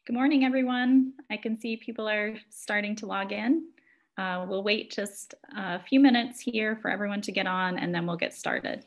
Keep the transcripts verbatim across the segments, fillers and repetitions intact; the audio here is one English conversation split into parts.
Good morning, everyone. I can see people are starting to log in. Uh, we'll wait just a few minutes here for everyone to get on, and then we'll get started.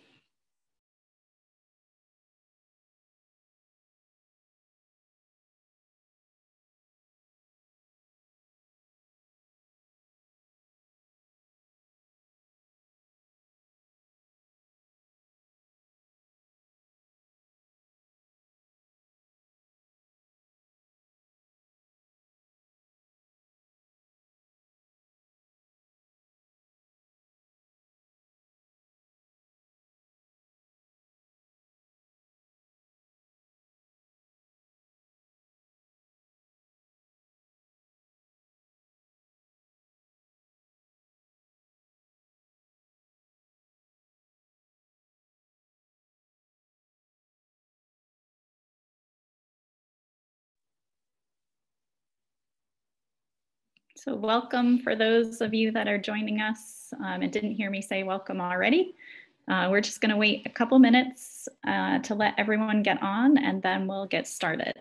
So welcome for those of you that are joining us um, and didn't hear me say welcome already. Uh, we're just going to wait a couple minutes uh, to let everyone get on, and then we'll get started.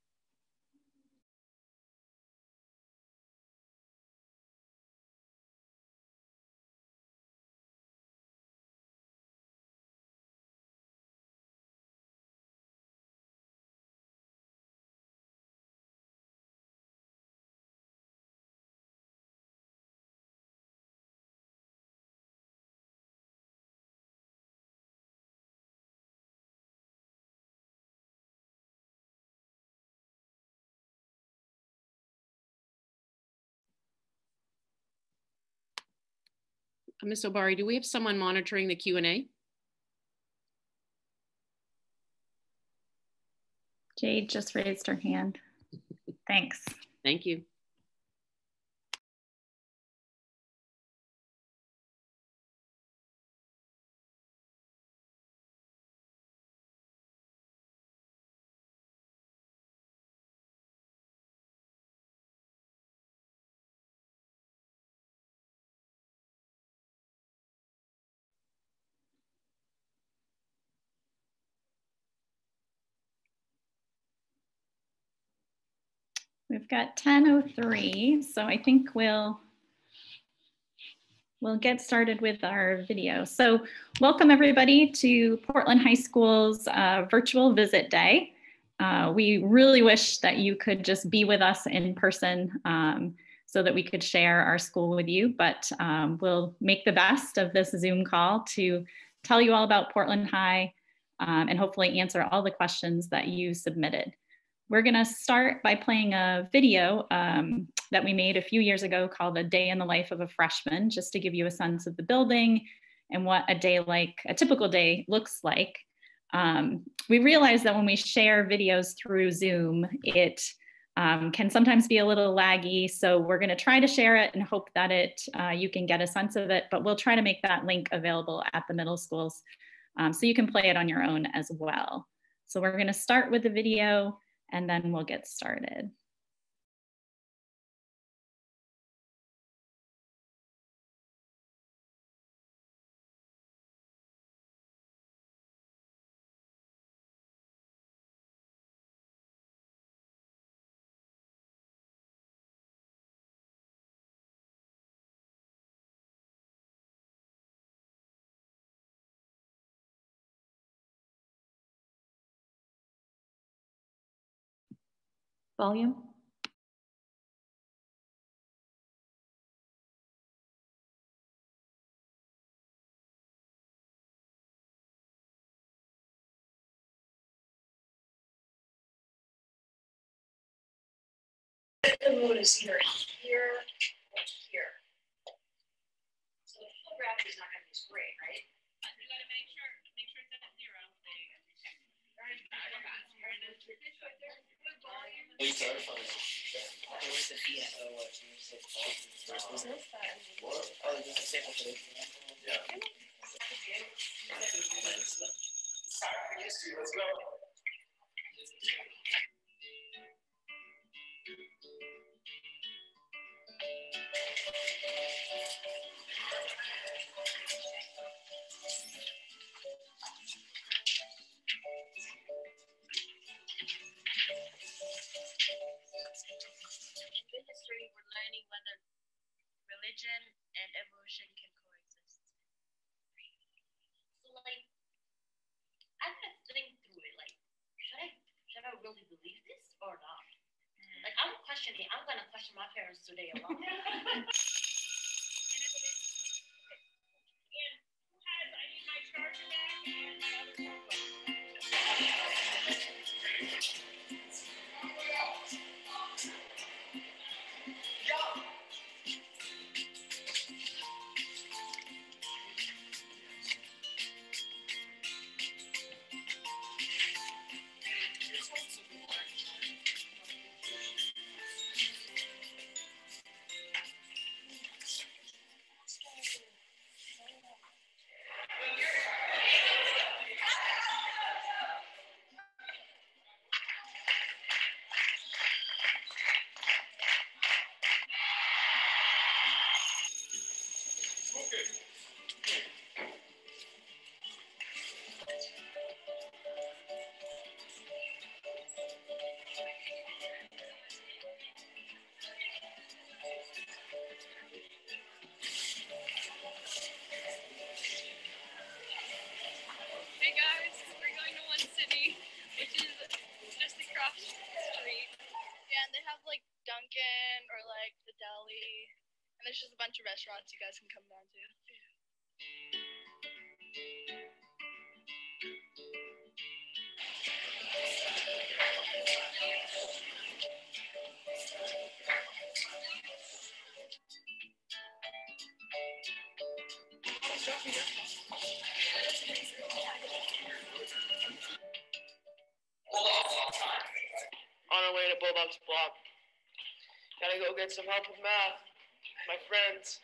Miz Obari, do we have someone monitoring the Q and A? Jade just raised her hand. Thanks. Thank you. We've got ten oh three, so I think we'll We'll get started with our video. So welcome everybody to Portland High School's uh, virtual visit day. Uh, we really wish that you could just be with us in person um, so that we could share our school with you, but um, we'll make the best of this Zoom call to tell you all about Portland High um, and hopefully answer all the questions that you submitted. We're gonna start by playing a video um, that we made a few years ago called A Day in the Life of a Freshman, just to give you a sense of the building and what a day like, a typical day looks like. Um, we realize that when we share videos through Zoom, it um, can sometimes be a little laggy. So we're gonna try to share it and hope that it uh, you can get a sense of it, but we'll try to make that link available at the middle schools um, so you can play it on your own as well. So we're gonna start with the video and then we'll get started. Volume. The moon is either here or here. So the full gravity is not going to be great, right? But you got to make sure, make sure it's at zero. Please clarify. There was the V S O. There's no fun. What? Oh, there's a sample for it. Yeah. Sorry, let's go. whether religion and evolution can coexist. So like, I'm gonna think through it. Like, should I should I really believe this or not? Mm. Like, I'm questioning. I'm gonna question my parents today a lot. And who has? I need my charger back and my other phone. Hey guys, we're going to One City, which is just across the street. Yeah, and they have like Dunkin' or like the deli, and there's just a bunch of restaurants you guys can come down to. On our way to Bulldog's block. Gotta go get some help with math. My friends.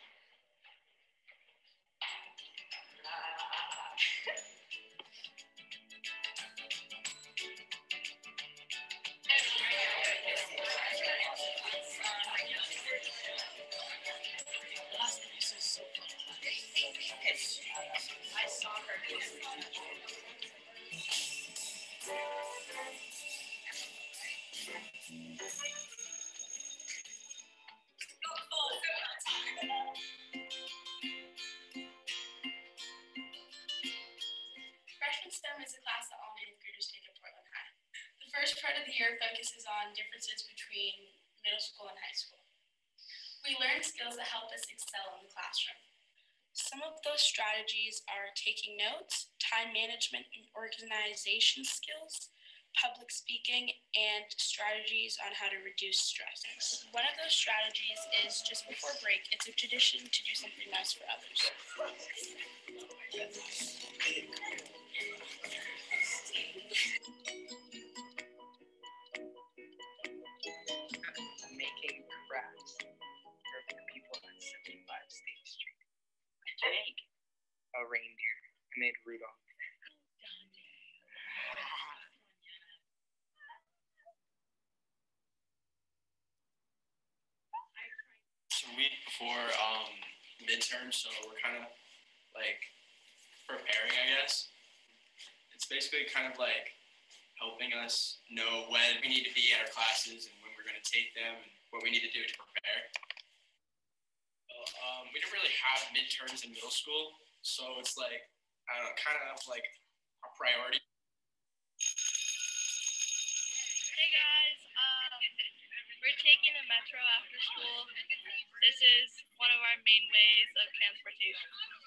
I saw her. Freshman STEM is a class that all eighth graders take at Portland High. The first part of the year focuses on differences between middle school and high school. We learn skills that help us excel in the classroom. Some of those strategies are taking notes, time management and organization skills, public speaking, and strategies on how to reduce stress. One of those strategies is just before break, it's a tradition to do something nice for others. Making crafts for the people on seventy-five State Street. Jake, a reindeer. I made Rudolph. It's a week before um, midterm, so we're kind of like preparing, I guess. It's basically kind of like helping us know when we need to be at our classes and when we're going to take them and what we need to do to prepare. Well, um, we didn't really have midterms in middle school, so it's like, I don't know, kind of like a priority. Hey guys, um, we're taking the metro after school. This is one of our main ways of transportation.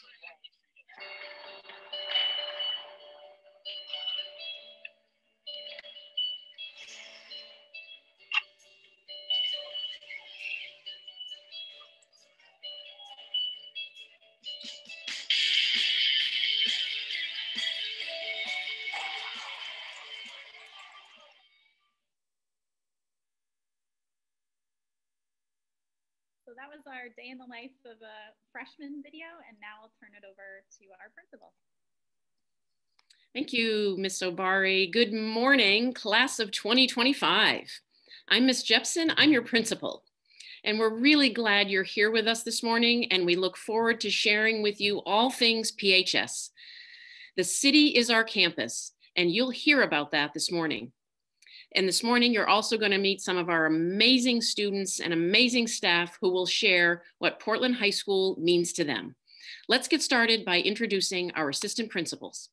So that was our day in the life of a freshman video, and now I'll turn it over to our principal. Thank you, Miz Obari. Good morning, class of twenty twenty-five. I'm Miz Jepson, I'm your principal. And we're really glad you're here with us this morning, and we look forward to sharing with you all things P H S. The city is our campus, and you'll hear about that this morning. And this morning, you're also going to meet some of our amazing students and amazing staff who will share what Portland High School means to them. Let's get started by introducing our assistant principals.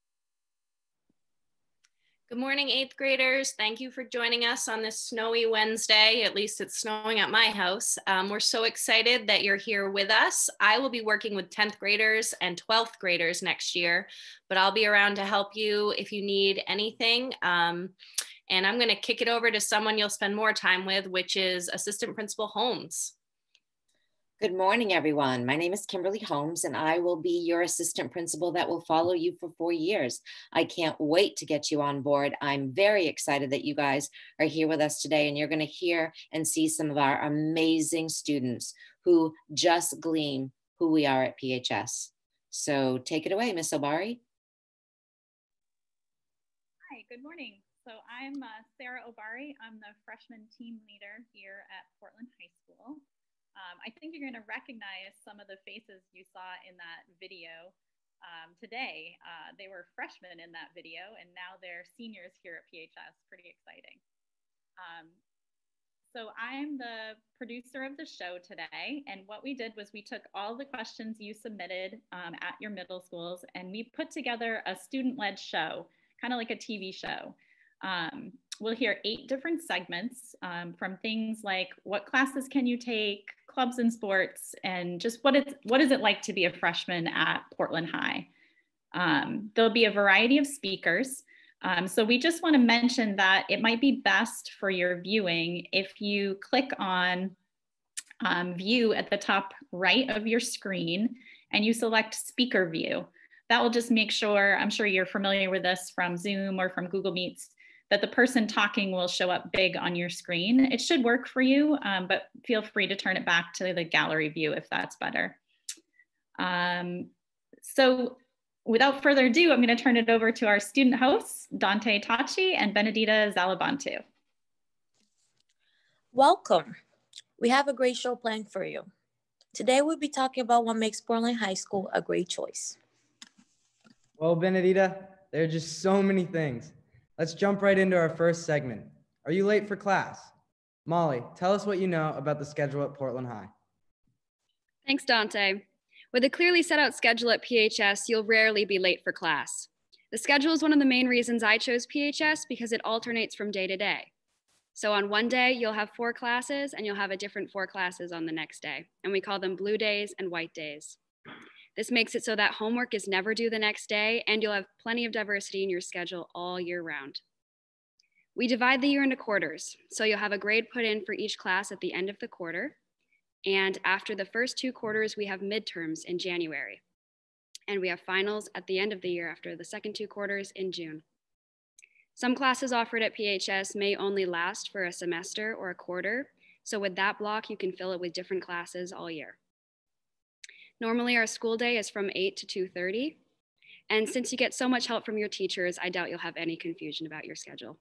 Good morning, eighth graders. Thank you for joining us on this snowy Wednesday. At least it's snowing at my house. Um, we're so excited that you're here with us. I will be working with tenth graders and twelfth graders next year, but I'll be around to help you if you need anything. Um, and I'm gonna kick it over to someone you'll spend more time with, which is Assistant Principal Holmes. Good morning, everyone. My name is Kimberly Holmes, and I will be your assistant principal that will follow you for four years. I can't wait to get you on board. I'm very excited that you guys are here with us today, and you're going to hear and see some of our amazing students who just gleam who we are at P H S. So take it away, Miz Obari. Hi, good morning. So I'm uh, Sarah Obari. I'm the freshman team leader here at Portland High School. Um, I think you're going to recognize some of the faces you saw in that video um, today. Uh, they were freshmen in that video, and now they're seniors here at P H S. Pretty exciting. Um, so I'm the producer of the show today, and what we did was we took all the questions you submitted um, at your middle schools, and we put together a student-led show, kind of like a T V show. Um, we'll hear eight different segments um, from things like what classes can you take, clubs and sports, and just what it's what is it like to be a freshman at Portland High. Um, there'll be a variety of speakers. Um, so we just want to mention that it might be best for your viewing if you click on um, view at the top right of your screen and you select speaker view. That will just make sure, I'm sure you're familiar with this from Zoom or from Google Meets, that the person talking will show up big on your screen. It should work for you, um, but feel free to turn it back to the gallery view if that's better. Um, so without further ado, I'm gonna turn it over to our student hosts, Dante Tachi and Benedita Zalabantu. Welcome. We have a great show planned for you. Today we'll be talking about what makes Portland High School a great choice. Well, Benedita, there are just so many things. Let's jump right into our first segment. Are you late for class? Molly, tell us what you know about the schedule at Portland High. Thanks, Dante. With a clearly set out schedule at P H S, you'll rarely be late for class. The schedule is one of the main reasons I chose P H S because it alternates from day to day. So on one day, you'll have four classes and you'll have a different four classes on the next day. And we call them blue days and white days. This makes it so that homework is never due the next day and you'll have plenty of diversity in your schedule all year round. We divide the year into quarters, so you'll have a grade put in for each class at the end of the quarter. And after the first two quarters, we have midterms in January. And we have finals at the end of the year after the second two quarters in June. Some classes offered at P H S may only last for a semester or a quarter. So with that block, you can fill it with different classes all year. Normally our school day is from eight to two thirty. And since you get so much help from your teachers, I doubt you'll have any confusion about your schedule.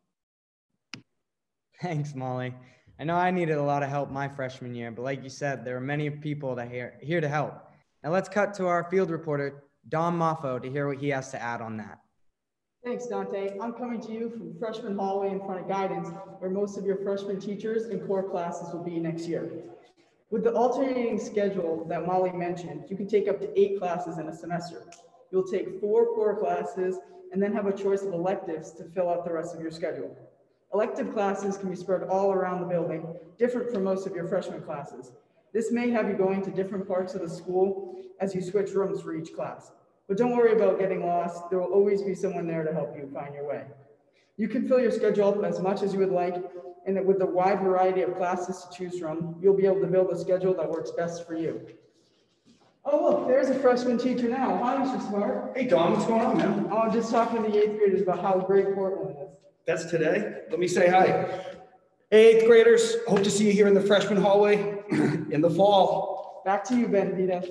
Thanks, Molly. I know I needed a lot of help my freshman year, but like you said, there are many people that are here, here to help. Now let's cut to our field reporter, Don Moffo, to hear what he has to add on that. Thanks, Dante. I'm coming to you from freshman hallway in front of guidance, where most of your freshman teachers and core classes will be next year. With the alternating schedule that Molly mentioned, you can take up to eight classes in a semester. You'll take four core classes and then have a choice of electives to fill out the rest of your schedule. Elective classes can be spread all around the building, different from most of your freshman classes. This may have you going to different parts of the school as you switch rooms for each class. But don't worry about getting lost. There will always be someone there to help you find your way. You can fill your schedule up as much as you would like, and with the wide variety of classes to choose from, you'll be able to build a schedule that works best for you. Oh, look, there's a freshman teacher now. Hi, Mister Smart. Hey, Don, what's going on, man? Oh, I'm just talking to the eighth graders about how great Portland is. That's today. Let me say hi. Hey, eighth graders, hope to see you here in the freshman hallway in the fall. Back to you, Benedita.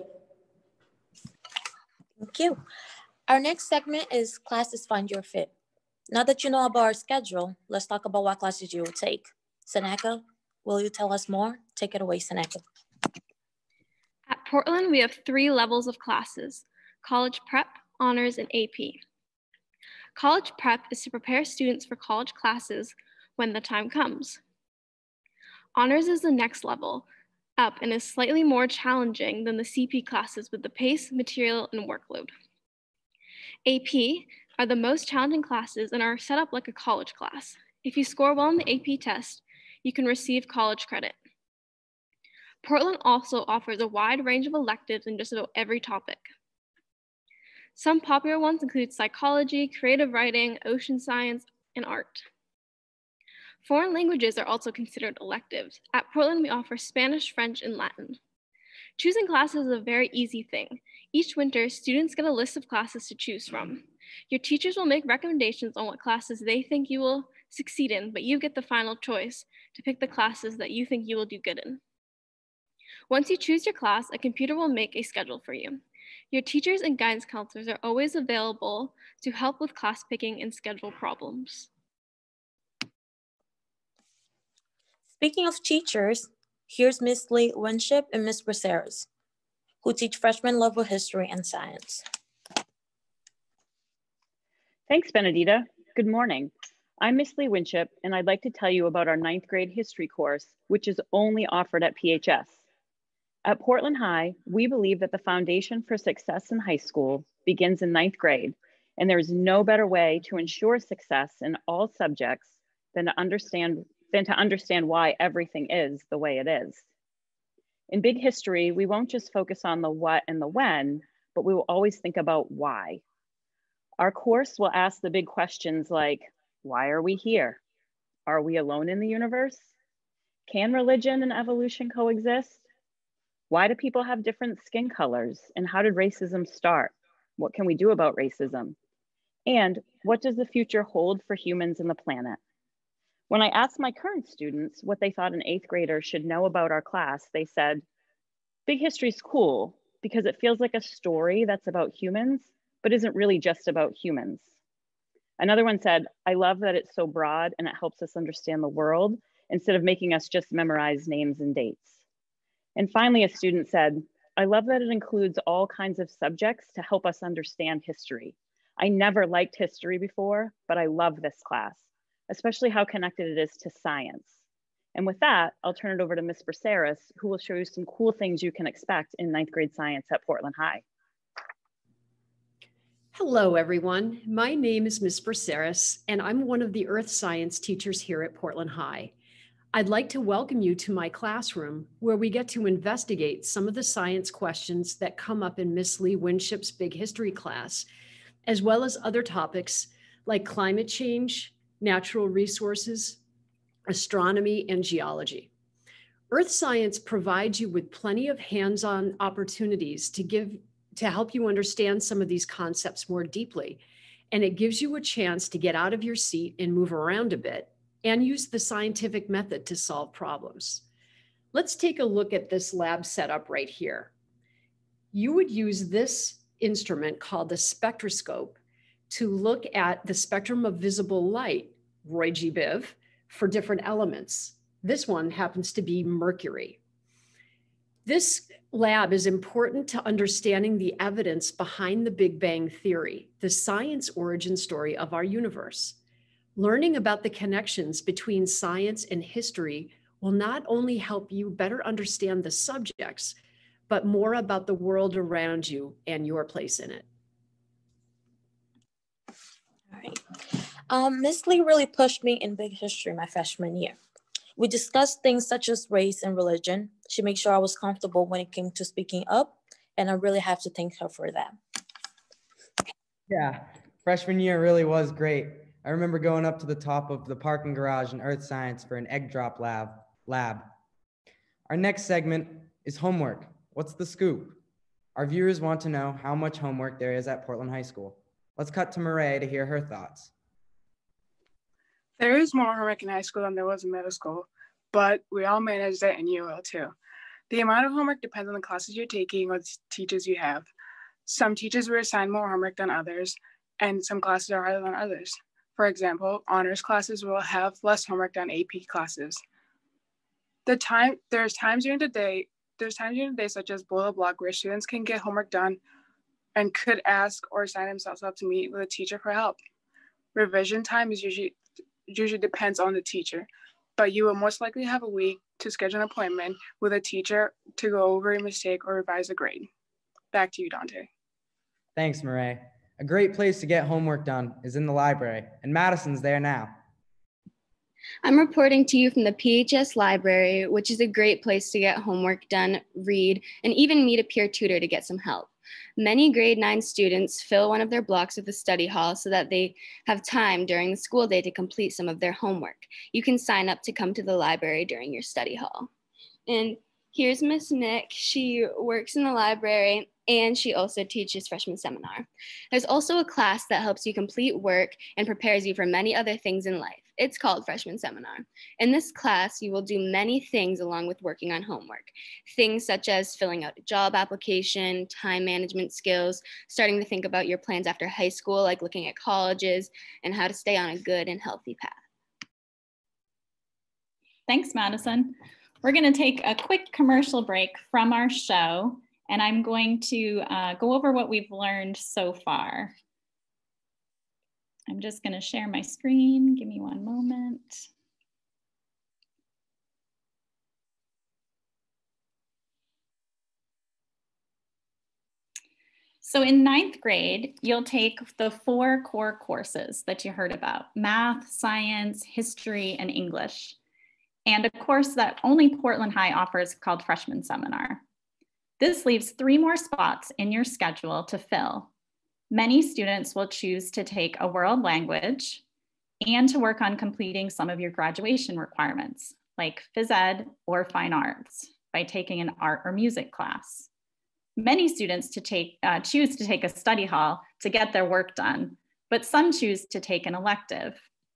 Thank you. Our next segment is Classes Find Your Fit. Now that you know about our schedule, let's talk about what classes you will take. Seneca, will you tell us more? Take it away, Seneca. At Portland, we have three levels of classes: college prep, honors, and A P. College prep is to prepare students for college classes when the time comes. Honors is the next level up and is slightly more challenging than the C P classes with the pace, material, and workload. A P are the most challenging classes and are set up like a college class. If you score well on the A P test, you can receive college credit. Portland also offers a wide range of electives in just about every topic. Some popular ones include psychology, creative writing, ocean science, and art. Foreign languages are also considered electives. At Portland, we offer Spanish, French, and Latin. Choosing classes is a very easy thing. Each winter, students get a list of classes to choose from. Your teachers will make recommendations on what classes they think you will succeed in, but you get the final choice to pick the classes that you think you will do good in. Once you choose your class, a computer will make a schedule for you. Your teachers and guidance counselors are always available to help with class picking and schedule problems. Speaking of teachers, here's Miss Lee Winship and Miss Braceras, who teach freshman level history and science. Thanks, Benedita. Good morning. I'm Miss Lee Winship, and I'd like to tell you about our ninth grade history course, which is only offered at P H S. At Portland High, we believe that the foundation for success in high school begins in ninth grade, and there is no better way to ensure success in all subjects than to understand than to understand why everything is the way it is. In big history, we won't just focus on the what and the when, but we will always think about why. Our course will ask the big questions like, why are we here? Are we alone in the universe? Can religion and evolution coexist? Why do people have different skin colors? And how did racism start? What can we do about racism? And what does the future hold for humans and the planet? When I asked my current students what they thought an eighth grader should know about our class, they said, big history is cool because it feels like a story that's about humans, but isn't really just about humans. Another one said, I love that it's so broad and it helps us understand the world instead of making us just memorize names and dates. And finally, a student said, I love that it includes all kinds of subjects to help us understand history. I never liked history before, but I love this class, especially how connected it is to science. And with that, I'll turn it over to Miz Braceras, who will show you some cool things you can expect in ninth grade science at Portland High. Hello, everyone. My name is Miz Braceras, and I'm one of the earth science teachers here at Portland High. I'd like to welcome you to my classroom, where we get to investigate some of the science questions that come up in Miss Lee Winship's Big History class, as well as other topics like climate change, natural resources, astronomy, and geology. Earth science provides you with plenty of hands-on opportunities to give to help you understand some of these concepts more deeply. And it gives you a chance to get out of your seat and move around a bit and use the scientific method to solve problems. Let's take a look at this lab setup right here. You would use this instrument called the spectroscope to look at the spectrum of visible light, Roy G. Biv, for different elements. This one happens to be mercury. This lab is important to understanding the evidence behind the Big Bang Theory, the science origin story of our universe. Learning about the connections between science and history will not only help you better understand the subjects, but more about the world around you and your place in it. All right. Um, Miss Lee really pushed me in big history my freshman year. We discussed things such as race and religion. She made sure I was comfortable when it came to speaking up, and I really have to thank her for that. Yeah, freshman year really was great. I remember going up to the top of the parking garage in earth science for an egg drop lab. lab. Our next segment is homework. What's the scoop? Our viewers want to know how much homework there is at Portland High School. Let's cut to Marae to hear her thoughts. There is more homework in high school than there was in middle school, but we all managed it and you will too. The amount of homework depends on the classes you're taking or the teachers you have. Some teachers were assigned more homework than others, and some classes are harder than others. For example, honors classes will have less homework than A P classes. The time, there's times during the day, there's times during the day such as boil a block where students can get homework done and could ask or sign themselves up to meet with a teacher for help. Revision time is usually usually depends on the teacher, but you will most likely have a week to schedule an appointment with a teacher to go over a mistake or revise a grade. Back to you, Dante. Thanks, Marae. A great place to get homework done is in the library, and Madison's there now. I'm reporting to you from the P H S library, which is a great place to get homework done, read, and even meet a peer tutor to get some help. Many grade nine students fill one of their blocks with the study hall so that they have time during the school day to complete some of their homework. You can sign up to come to the library during your study hall. And here's Miss Nick. She works in the library and she also teaches freshman seminar. There's also a class that helps you complete work and prepares you for many other things in life. It's called Freshman Seminar. In this class, you will do many things along with working on homework. Things such as filling out a job application, time management skills, starting to think about your plans after high school, like looking at colleges, and how to stay on a good and healthy path. Thanks, Madison. We're gonna take a quick commercial break from our show, and I'm going to uh, go over what we've learned so far. I'm just gonna share my screen. Give me one moment. So in ninth grade, you'll take the four core courses that you heard about: math, science, history, and English, and a course that only Portland High offers called Freshman Seminar. This leaves three more spots in your schedule to fill. Many students will choose to take a world language and to work on completing some of your graduation requirements, like phys ed or fine arts, by taking an art or music class. Many students to take, uh, choose to take a study hall to get their work done, but some choose to take an elective.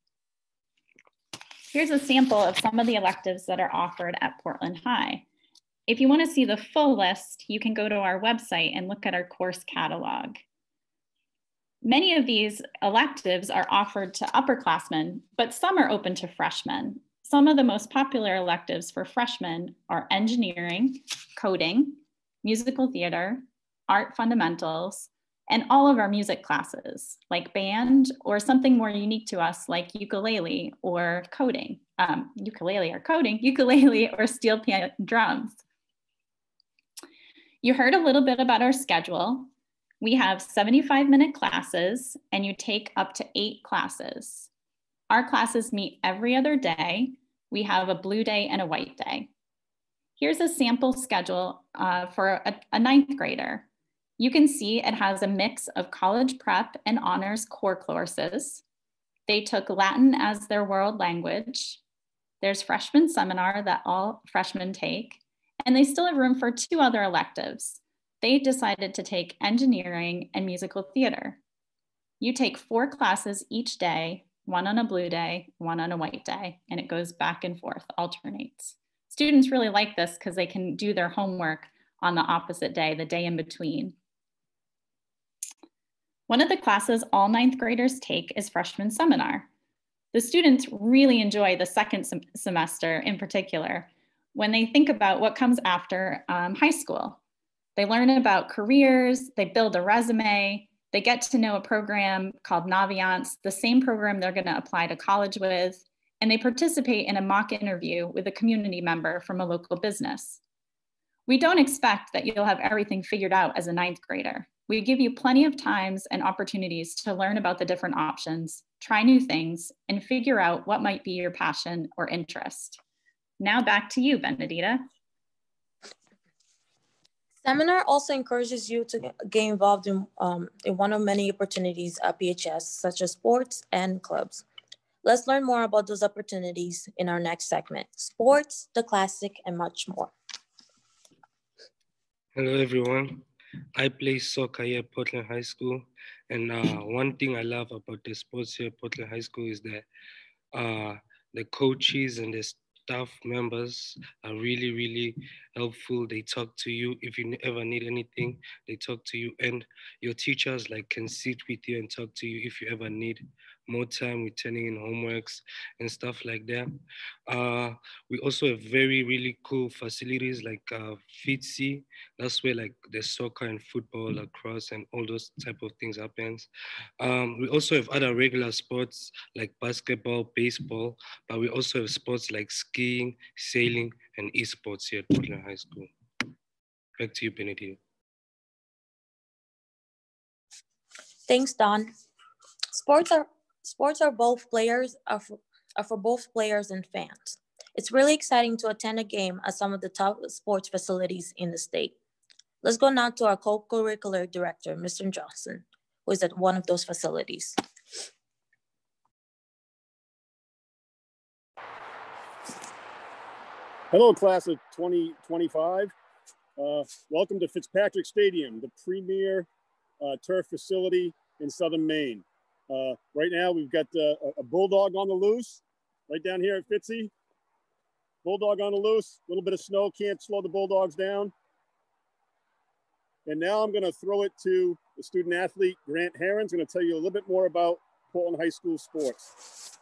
Here's a sample of some of the electives that are offered at Portland High. If you want to see the full list, you can go to our website and look at our course catalog. Many of these electives are offered to upperclassmen, but some are open to freshmen. Some of the most popular electives for freshmen are engineering, coding, musical theater, art fundamentals, and all of our music classes, like band or something more unique to us, like ukulele or coding, um, ukulele or coding, ukulele or steel pan drums. You heard a little bit about our schedule. We have seventy-five minute classes and you take up to eight classes. Our classes meet every other day. We have a blue day and a white day. Here's a sample schedule uh, for a, a ninth grader. You can see it has a mix of college prep and honors core courses. They took Latin as their world language. There's freshman seminar that all freshmen take, and they still have room for two other electives. They decided to take engineering and musical theater. You take four classes each day, one on a blue day, one on a white day, and it goes back and forth, alternates. Students really like this because they can do their homework on the opposite day, the day in between. One of the classes all ninth graders take is freshman seminar. The students really enjoy the second sem semester in particular when they think about what comes after um, high school. They learn about careers, they build a resume, they get to know a program called Naviance, the same program they're gonna apply to college with, and they participate in a mock interview with a community member from a local business. We don't expect that you'll have everything figured out as a ninth grader. We give you plenty of times and opportunities to learn about the different options, try new things, and figure out what might be your passion or interest. Now back to you, Benedita. Seminar also encourages you to get involved in, um, in one of many opportunities at P H S, such as sports and clubs. Let's learn more about those opportunities in our next segment: sports, the classic, and much more. Hello, everyone. I play soccer here at Portland High School. And uh, one thing I love about the sports here at Portland High School is that uh, the coaches and the staff members are really, really helpful. They talk to you. If you ever need anything, they talk to you. And your teachers like can sit with you and talk to you if you ever need more time with turning in homeworks and stuff like that. Uh, we also have very, really cool facilities like uh, FITSI. That's where like the soccer and football, lacrosse, and all those type of things happens. Um, we also have other regular sports like basketball, baseball, but we also have sports like skiing, sailing, and esports here at Portland High School. Back to you, Benedito. Thanks, Don. Sports are sports are both players are for, are for both players and fans. It's really exciting to attend a game at some of the top sports facilities in the state. Let's go now to our co-curricular director, Mister Johnson, who is at one of those facilities. Hello, class of twenty twenty-five. Uh, welcome to Fitzpatrick Stadium, the premier uh, turf facility in Southern Maine. Uh, right now, we've got uh, a bulldog on the loose, right down here at Fitzy. Bulldog on the loose, a little bit of snow, can't slow the Bulldogs down. And now I'm gonna throw it to the student athlete, Grant Herron's gonna tell you a little bit more about Portland High School sports.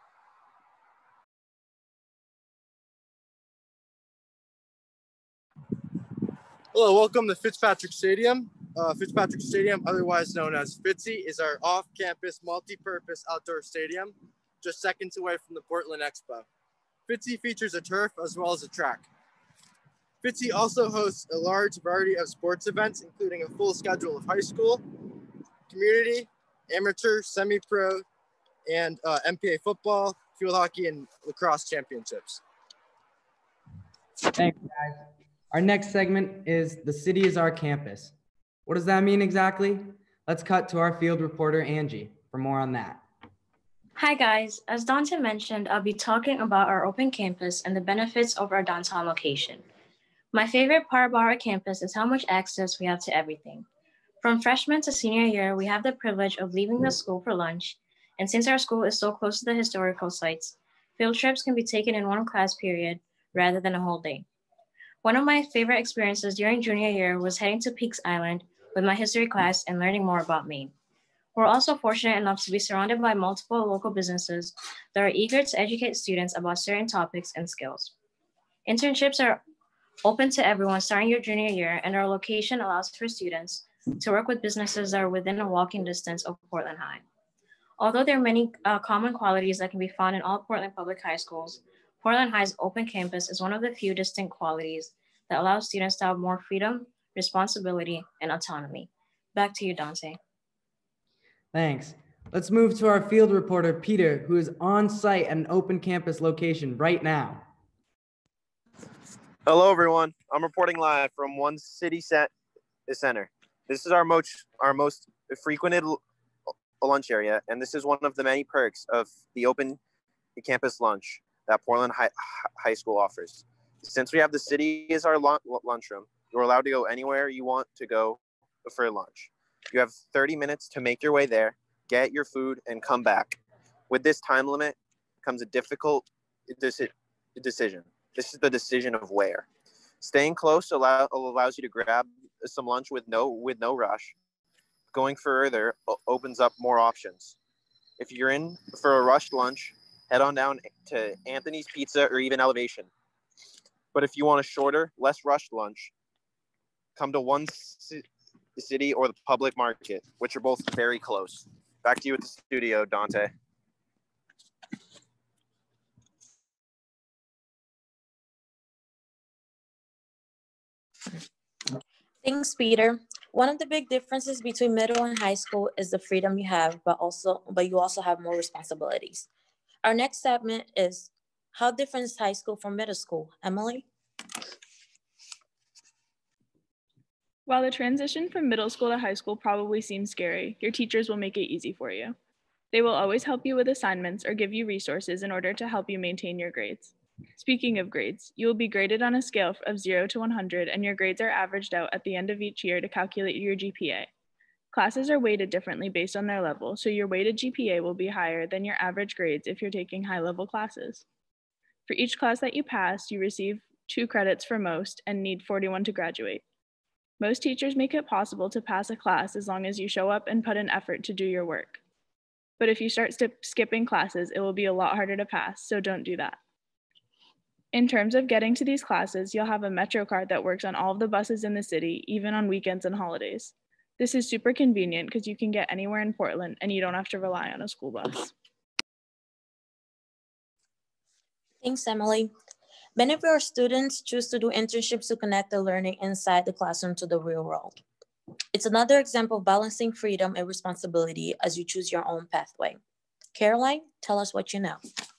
Hello, welcome to Fitzpatrick Stadium. Uh, Fitzpatrick Stadium, otherwise known as Fitzy, is our off-campus multi-purpose outdoor stadium, just seconds away from the Portland Expo. Fitzy features a turf as well as a track. Fitzy also hosts a large variety of sports events, including a full schedule of high school, community, amateur, semi-pro, and uh, M P A football, field hockey, and lacrosse championships. Thanks, guys. Our next segment is The City is Our Campus. What does that mean exactly? Let's cut to our field reporter, Angie, for more on that. Hi guys, as Dante mentioned, I'll be talking about our open campus and the benefits of our downtown location. My favorite part about our campus is how much access we have to everything. From freshman to senior year, we have the privilege of leaving the school for lunch, and since our school is so close to the historical sites, field trips can be taken in one class period rather than a whole day. One of my favorite experiences during junior year was heading to Peaks Island with my history class and learning more about Maine. We're also fortunate enough to be surrounded by multiple local businesses that are eager to educate students about certain topics and skills. Internships are open to everyone starting your junior year, and our location allows for students to work with businesses that are within a walking distance of Portland High. Although there are many uh, common qualities that can be found in all Portland public high schools, Portland High's open campus is one of the few distinct qualities that allows students to have more freedom, responsibility, and autonomy. Back to you, Dante. Thanks. Let's move to our field reporter, Peter, who is on site at an open campus location right now. Hello, everyone. I'm reporting live from One City Set Center. This is our most, our most frequented lunch area, and this is one of the many perks of the open campus lunch that Portland High, High School offers. Since we have the city as our lunchroom, you're allowed to go anywhere you want to go for lunch. You have thirty minutes to make your way there, get your food, and come back. With this time limit comes a difficult deci decision. This is the decision of where. Staying close allow allows you to grab some lunch with no with no rush. Going further opens up more options. If you're in for a rushed lunch, head on down to Anthony's Pizza or even Elevation. But if you want a shorter, less rushed lunch, come to One City or the Public Market, which are both very close. Back to you at the studio, Dante. Thanks, Peter. One of the big differences between middle and high school is the freedom you have, but also, but you also have more responsibilities. Our next segment is how different is high school from middle school? Emily? While the transition from middle school to high school probably seems scary, your teachers will make it easy for you. They will always help you with assignments or give you resources in order to help you maintain your grades. Speaking of grades, you will be graded on a scale of zero to one hundred, and your grades are averaged out at the end of each year to calculate your G P A. Classes are weighted differently based on their level, so your weighted G P A will be higher than your average grades if you're taking high-level classes. For each class that you pass, you receive two credits for most and need forty-one to graduate. Most teachers make it possible to pass a class as long as you show up and put in effort to do your work. But if you start skipping classes, it will be a lot harder to pass, so don't do that. In terms of getting to these classes, you'll have a Metro card that works on all of the buses in the city, even on weekends and holidays. This is super convenient because you can get anywhere in Portland and you don't have to rely on a school bus. Thanks, Emily. Many of our students choose to do internships to connect the learning inside the classroom to the real world. It's another example of balancing freedom and responsibility as you choose your own pathway. Caroline, tell us what you know.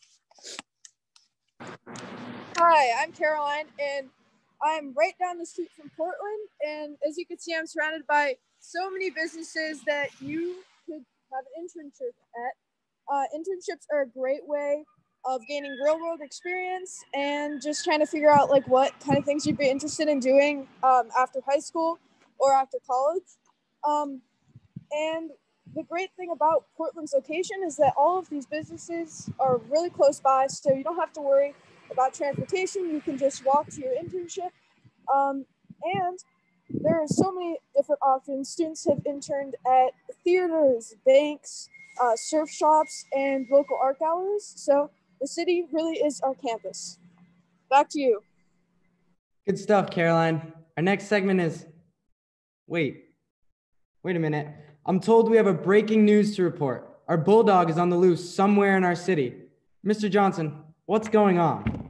Hi, I'm Caroline, and I'm right down the street from Portland. And as you can see, I'm surrounded by so many businesses that you could have an internship at. Uh, internships are a great way of gaining real world experience and just trying to figure out like what kind of things you'd be interested in doing um, after high school or after college. Um, and the great thing about Portland's location is that all of these businesses are really close by, so you don't have to worry about transportation. You can just walk to your internship. Um, and there are so many different options. Students have interned at theaters, banks, uh, surf shops, and local art galleries. So the city really is our campus. Back to you. Good stuff, Caroline. Our next segment is, wait, wait a minute. I'm told we have a breaking news to report. Our bulldog is on the loose somewhere in our city. Mister Johnson, what's going on?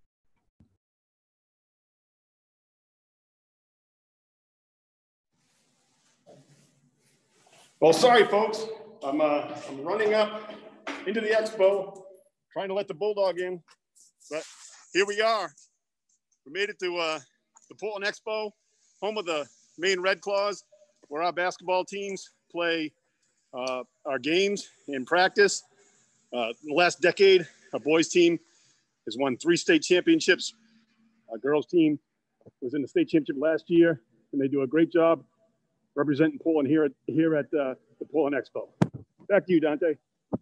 Well, sorry, folks. I'm, uh, I'm running up into the expo, trying to let the bulldog in, but here we are. We made it to uh, the Portland Expo, home of the Maine Red Claws, where our basketball teams play uh, our games in practice. Uh, in the last decade, our boys team has won three state championships. Our girls team was in the state championship last year, and they do a great job representing Portland here at, here at uh, the Portland Expo. Back to you, Dante.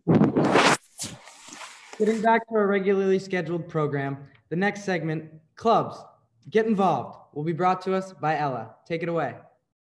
Getting back to our regularly scheduled program, the next segment, Clubs, Get Involved, will be brought to us by Ella. Take it away.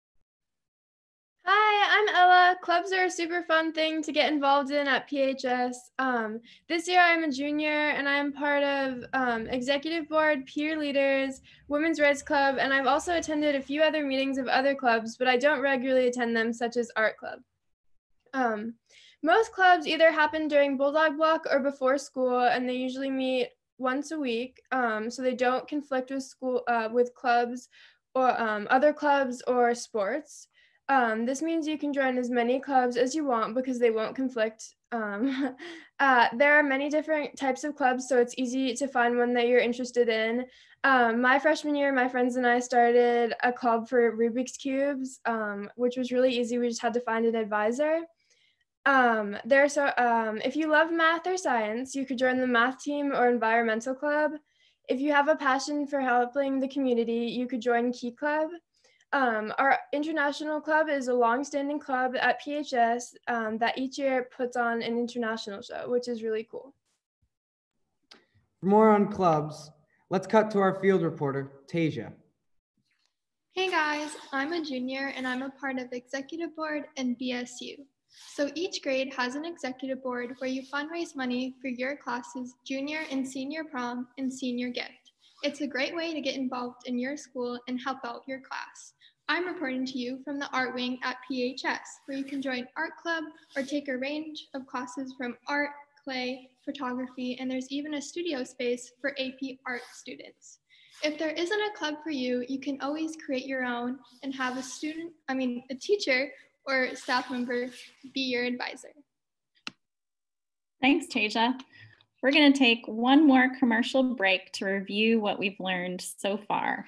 Hi, I'm Ella. Clubs are a super fun thing to get involved in at P H S. Um, this year I'm a junior and I'm part of um, Executive Board, Peer Leaders, Women's Reds Club, and I've also attended a few other meetings of other clubs, but I don't regularly attend them, such as Art Club. Um, most clubs either happen during Bulldog Block or before school, and they usually meet once a week, um, so they don't conflict with school, uh, with clubs or um, other clubs or sports. Um, this means you can join as many clubs as you want because they won't conflict. Um, uh, there are many different types of clubs, so it's easy to find one that you're interested in. Um, my freshman year, my friends and I started a club for Rubik's Cubes, um, which was really easy. We just had to find an advisor. Um, there, so um, if you love math or science, you could join the math team or environmental club. If you have a passion for helping the community, you could join Key Club. Um, our international club is a long-standing club at P H S um, that each year puts on an international show, which is really cool. For more on clubs, let's cut to our field reporter, Tasia. Hey guys, I'm a junior and I'm a part of Executive Board and B S U. So each grade has an executive board where you fundraise money for your class's junior and senior prom and senior gift. It's a great way to get involved in your school and help out your class. I'm reporting to you from the art wing at P H S, where you can join art club or take a range of classes from art, clay, photography, and there's even a studio space for A P art students. If there isn't a club for you, you can always create your own and have a student, I mean, a teacher or staff member be your advisor. Thanks, Tasia. We're going to take one more commercial break to review what we've learned so far.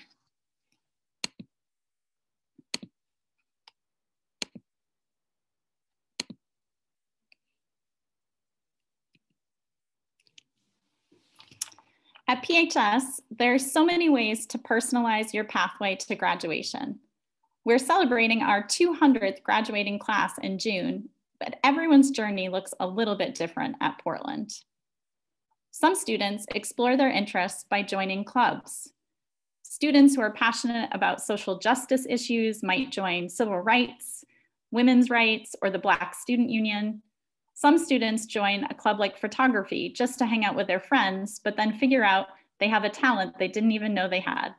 At P H S, there are so many ways to personalize your pathway to graduation. We're celebrating our two hundredth graduating class in June, but everyone's journey looks a little bit different at Portland. Some students explore their interests by joining clubs. Students who are passionate about social justice issues might join civil rights, women's rights, or the Black Student Union. Some students join a club like photography just to hang out with their friends, but then figure out they have a talent they didn't even know they had.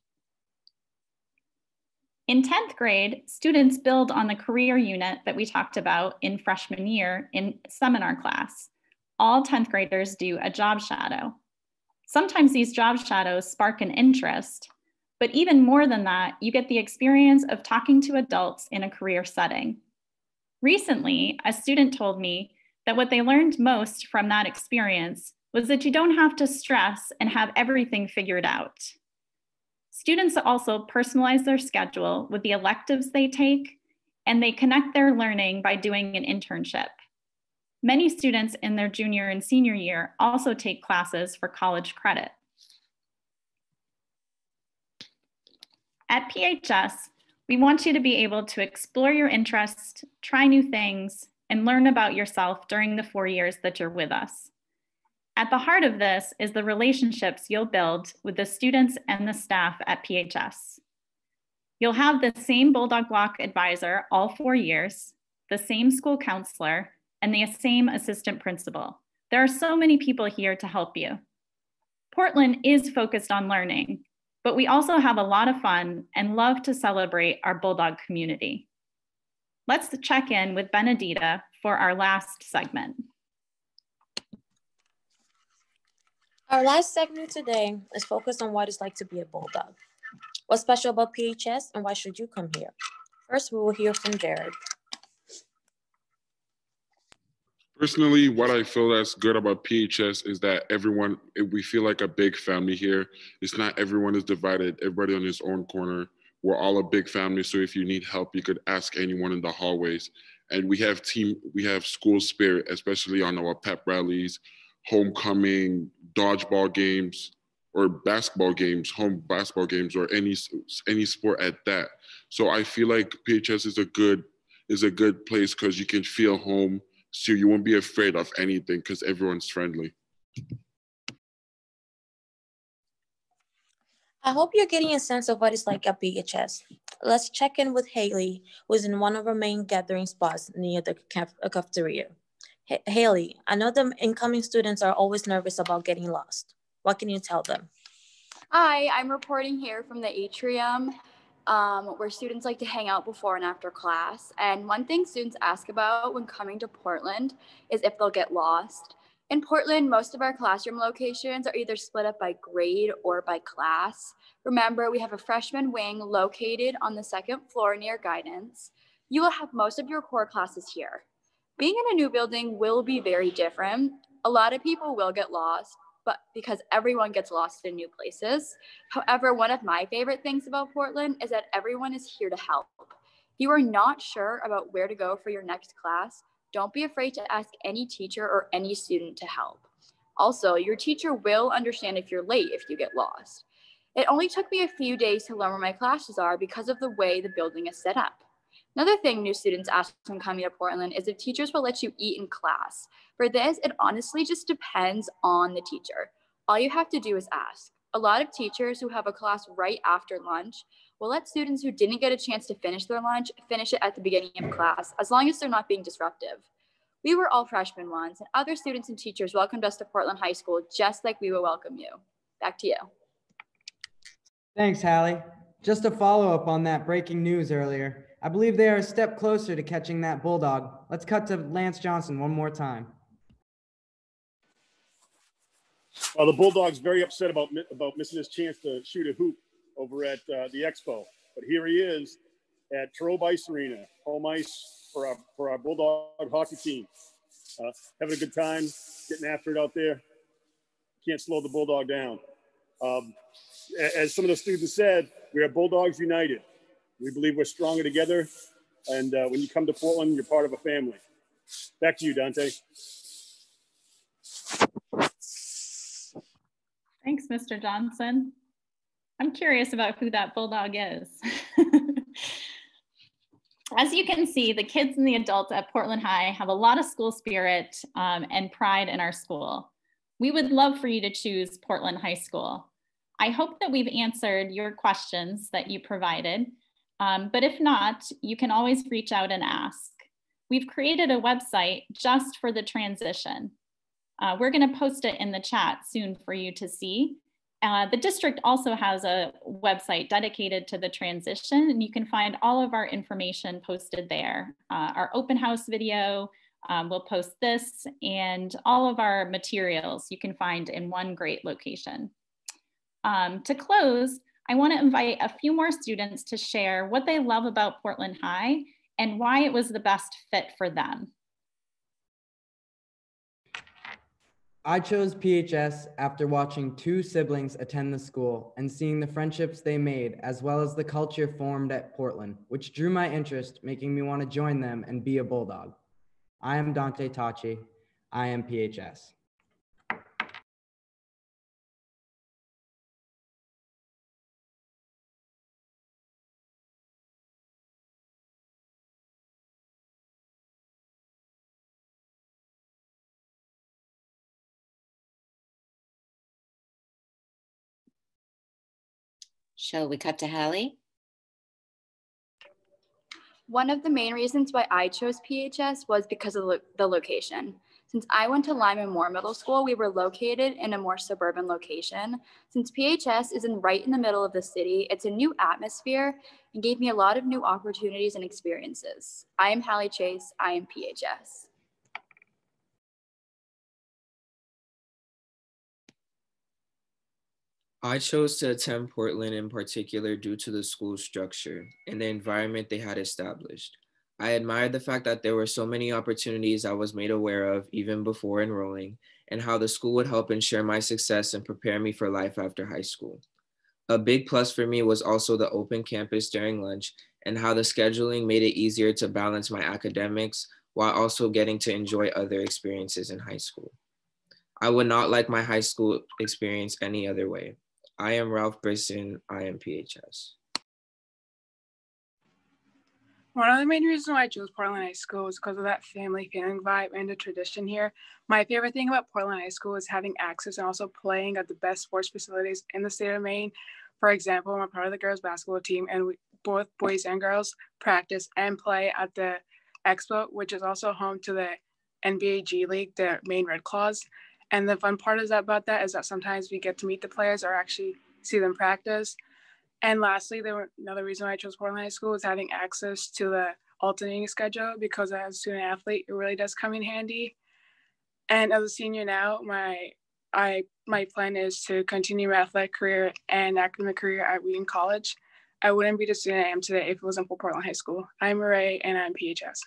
In tenth grade, students build on the career unit that we talked about in freshman year in seminar class. All tenth graders do a job shadow. Sometimes these job shadows spark an interest, but even more than that, you get the experience of talking to adults in a career setting. Recently, a student told me that what they learned most from that experience was that you don't have to stress and have everything figured out. Students also personalize their schedule with the electives they take, and they connect their learning by doing an internship. Many students in their junior and senior year also take classes for college credit. At P H S, we want you to be able to explore your interests, try new things, and learn about yourself during the four years that you're with us. At the heart of this is the relationships you'll build with the students and the staff at P H S. You'll have the same Bulldog Block advisor all four years, the same school counselor, and the same assistant principal. There are so many people here to help you. Portland is focused on learning, but we also have a lot of fun and love to celebrate our Bulldog community. Let's check in with Benedita for our last segment. Our last segment today is focused on what it's like to be a Bulldog. What's special about P H S and why should you come here? First, we will hear from Jared. Personally, what I feel that's good about P H S is that everyone, we feel like a big family here. It's not everyone is divided, everybody on his own corner. We're all a big family, so if you need help, you could ask anyone in the hallways. And we have team, we have school spirit, especially on our pep rallies, homecoming, dodgeball games, or basketball games, home basketball games, or any any sport at that. So I feel like P H S is a good is a good place because you can feel home, so you won't be afraid of anything because everyone's friendly. I hope you're getting a sense of what it's like at P H S. Let's check in with Haley, who's in one of our main gathering spots near the cafeteria. H Haley, I know the incoming students are always nervous about getting lost. What can you tell them? Hi, I'm reporting here from the atrium, um, where students like to hang out before and after class. And one thing students ask about when coming to Portland is if they'll get lost. In Portland, most of our classroom locations are either split up by grade or by class. Remember, we have a freshman wing located on the second floor near guidance. You will have most of your core classes here. Being in a new building will be very different. A lot of people will get lost, but because everyone gets lost in new places. However, one of my favorite things about Portland is that everyone is here to help. If you are not sure about where to go for your next class, don't be afraid to ask any teacher or any student to help. Also, your teacher will understand if you're late if you get lost. It only took me a few days to learn where my classes are because of the way the building is set up. Another thing new students ask when coming to Portland is if teachers will let you eat in class. For this, it honestly just depends on the teacher. All you have to do is ask. A lot of teachers who have a class right after lunch will let students who didn't get a chance to finish their lunch finish it at the beginning of class, as long as they're not being disruptive. We were all freshmen once, and other students and teachers welcomed us to Portland High School just like we will welcome you. Back to you. Thanks, Hallie. Just to follow up on that breaking news earlier, I believe they are a step closer to catching that Bulldog. Let's cut to Lance Johnson one more time. Well, the Bulldog's very upset about, about missing his chance to shoot a hoop over at uh, the Expo. But here he is at Trobe Ice Arena, home ice for our, for our Bulldog hockey team. Uh, having a good time, getting after it out there. Can't slow the Bulldog down. Um, as some of the students said, we are Bulldogs United. We believe we're stronger together. And uh, when you come to Portland, you're part of a family. Back to you, Dante. Thanks, Mister Johnson. I'm curious about who that Bulldog is. As you can see, the kids and the adults at Portland High have a lot of school spirit um, and pride in our school. We would love for you to choose Portland High School. I hope that we've answered your questions that you provided, um, but if not, you can always reach out and ask. we've created a website just for the transition. Uh, we're gonna post it in the chat soon for you to see. Uh, the district also has a website dedicated to the transition, and you can find all of our information posted there. Uh, our open house video, um, we'll post this, and all of our materials you can find in one great location. Um, to close, I want to invite a few more students to share what they love about Portland High and why it was the best fit for them. I chose P H S after watching two siblings attend the school and seeing the friendships they made, as well as the culture formed at Portland, which drew my interest, making me want to join them and be a Bulldog. I am Dante Tachi. I am P H S. Shall we cut to Hallie? One of the main reasons why I chose P H S was because of lo the location. Since I went to Lyman Moore Middle School, we were located in a more suburban location. Since P H S is in right in the middle of the city, it's a new atmosphere and gave me a lot of new opportunities and experiences. I am Hallie Chase, I am P H S. I chose to attend Portland in particular due to the school structure and the environment they had established. I admired the fact that there were so many opportunities I was made aware of even before enrolling, and how the school would help ensure my success and prepare me for life after high school. A big plus for me was also the open campus during lunch and how the scheduling made it easier to balance my academics while also getting to enjoy other experiences in high school. I would not like my high school experience any other way. I am Ralph Brisson, I am P H S. One of the main reasons why I chose Portland High School was because of that family feeling vibe and the tradition here. My favorite thing about Portland High School is having access and also playing at the best sports facilities in the state of Maine. For example, I'm a part of the girls basketball team, and we, both boys and girls practice and play at the Expo, which is also home to the N B A G League, the Maine Red Claws. And the fun part is that about that is that sometimes we get to meet the players or actually see them practice. And lastly, there were, another reason why I chose Portland High School is having access to the alternating schedule, because as a student athlete, it really does come in handy. And as a senior now, my I my plan is to continue my athletic career and academic career at Wheaton College. I wouldn't be the student I am today if it wasn't for Portland High School. I'm Murray and I'm P H S.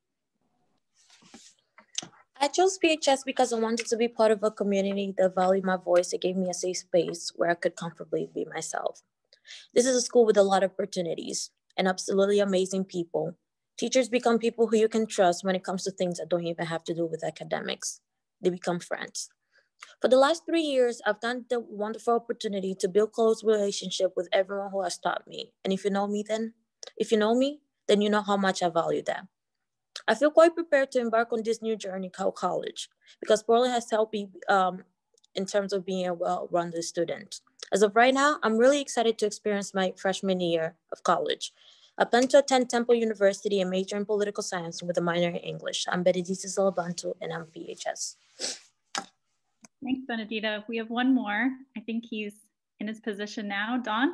I chose P H S because I wanted to be part of a community that valued my voice. It gave me a safe space where I could comfortably be myself. This is a school with a lot of opportunities and absolutely amazing people. Teachers become people who you can trust when it comes to things that don't even have to do with academics. They become friends. For the last three years, I've gotten the wonderful opportunity to build close relationship with everyone who has taught me. And if you know me then, if you know me, then you know how much I value that. I feel quite prepared to embark on this new journey called college, because Portland has helped me um, in terms of being a well-rounded student. As of right now, I'm really excited to experience my freshman year of college. I plan to attend Temple University and major in political science with a minor in English. I'm Benedita Salabantu and I'm P H S. Thanks, Benedita. We have one more. I think he's in his position now. Don?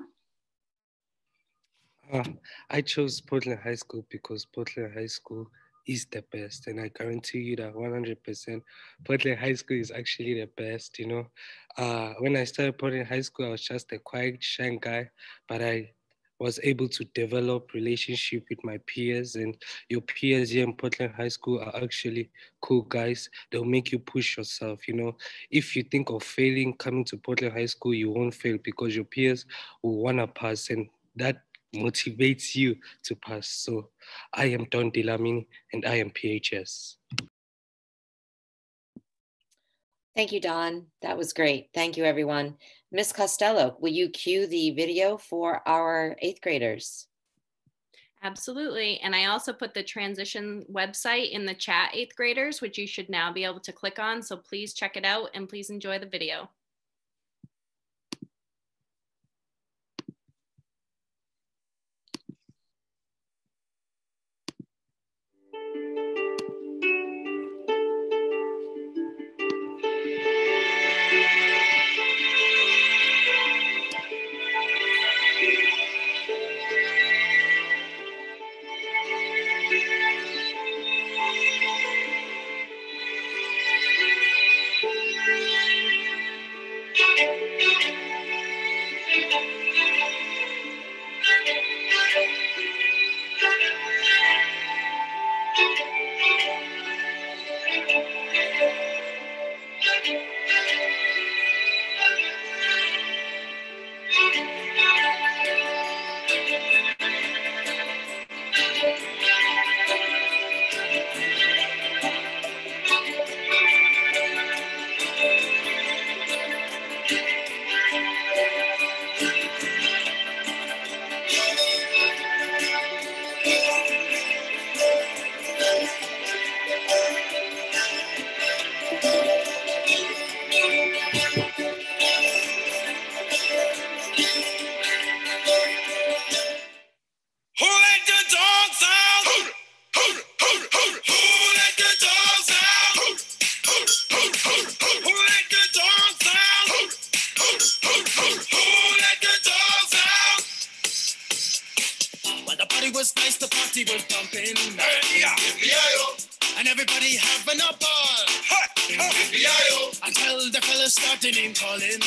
Uh, I chose Portland High School because Portland High School is the best, and I guarantee you that one hundred percent Portland High School is actually the best. You know, uh, when I started Portland High School, I was just a quiet, shy guy, but I was able to develop relationship with my peers, and your peers here in Portland High School are actually cool guys. They'll make you push yourself. You know, if you think of failing coming to Portland High School, you won't fail because your peers will wanna pass, and that motivates you to pass. So I am Don Delamini and I am P H S. Thank you, Don. That was great. Thank you, everyone. Miz Costello, will you cue the video for our eighth graders? Absolutely. And I also put the transition website in the chat, eighth graders, which you should now be able to click on. So please check it out and please enjoy the video. Everybody was nice, the party was pumping. And everybody having a ball. Until the fellas started name calling.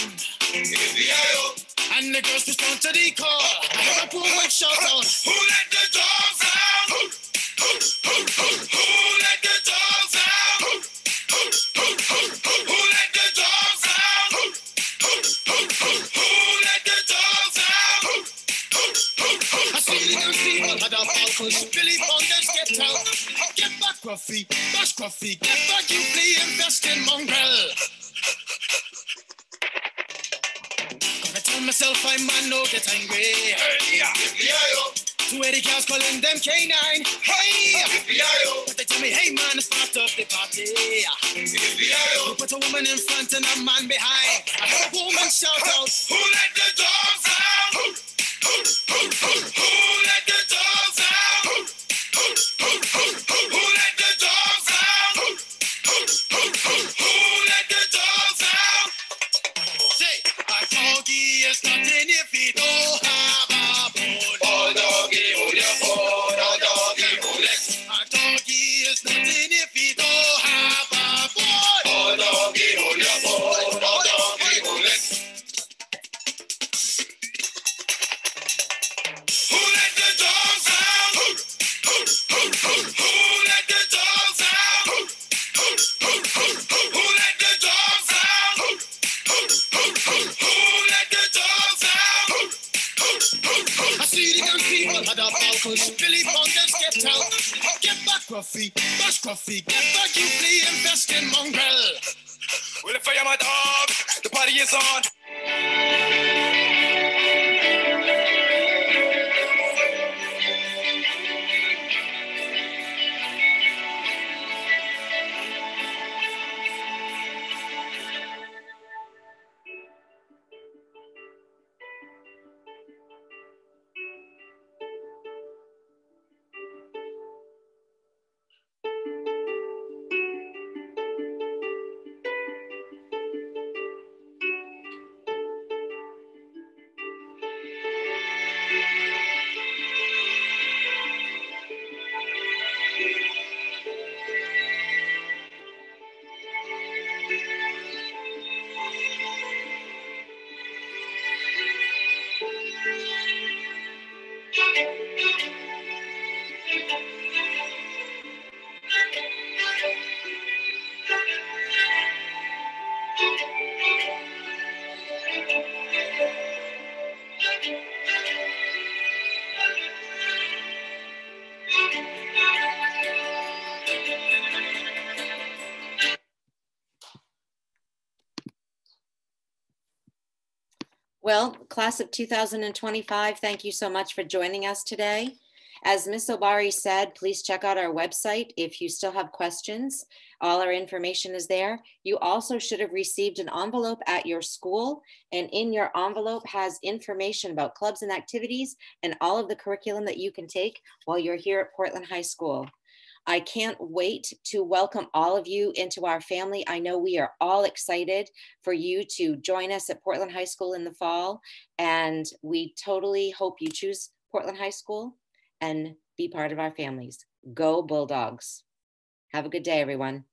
And the girls respond to the call. I heard a woman shout out, who let the dogs out? Who, who, who, who, who let the dogs out? Who, who, who, who, who, who let the dogs out? Who, who, who, who, who let the dogs out? Who, who, who, who, I see the young people had a ball cause Billy Bondage get out. Get back, Gruffy, bash Gruffy, get back, you flea infested mongrel. I tell myself I man no get angry. Two eighty cows calling them K nine. Hey, but they tell me, hey man, it's part of the party. You put a woman in front and a man behind. I heard a woman shout out, who let the dogs out? Who, who, who, who, who let the dogs out? Who, who, who, who, who, who let the dogs out? Who, who, who, who, who let the dogs out? Say, a doggy is nothing if he don't have a bone. Oh, doggy, hold your bone. Oh, doggy, hold it. A doggy is nothing if he don't have a bone. Oh, doggy, hold your bone. Oh, doggy, hold it. Who let the dogs out? Who, who, who, who, who let the dogs out? Who, who, who, who, who, who let the dogs out? Who, who, who, who, who let the dogs out? Who, who, who, who, I see the young people had a ball cause Billy Bondage get out. Get back, Gruffy, bash Gruffy, get back, you flea infested mongrel. Well, if I am a dog, the party is on. Well, class of two thousand twenty-five, thank you so much for joining us today. As Miz Obari said, please check out our website if you still have questions. All our information is there. You also should have received an envelope at your school, and in your envelope has information about clubs and activities and all of the curriculum that you can take while you're here at Portland High School. I can't wait to welcome all of you into our family. I know we are all excited for you to join us at Portland High School in the fall, and we totally hope you choose Portland High School and be part of our families. Go Bulldogs. Have a good day, everyone.